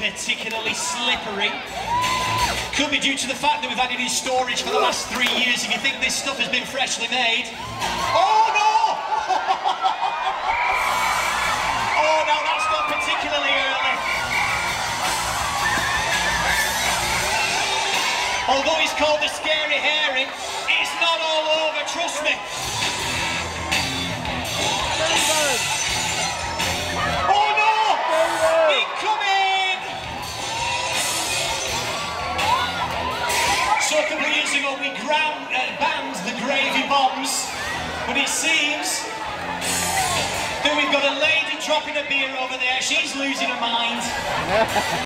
particularly slippery. Could be due to the fact that we've had it in storage for the last 3 years if you think this stuff has been freshly made. Oh no! Oh no, that's gone particularly early. Although he's called the Scary Hairy, it's not all over, trust me. Oh no! Incoming! So a couple of years ago we banned the gravy bombs, but it seems that we've got a lady dropping a beer over there. She's losing her mind.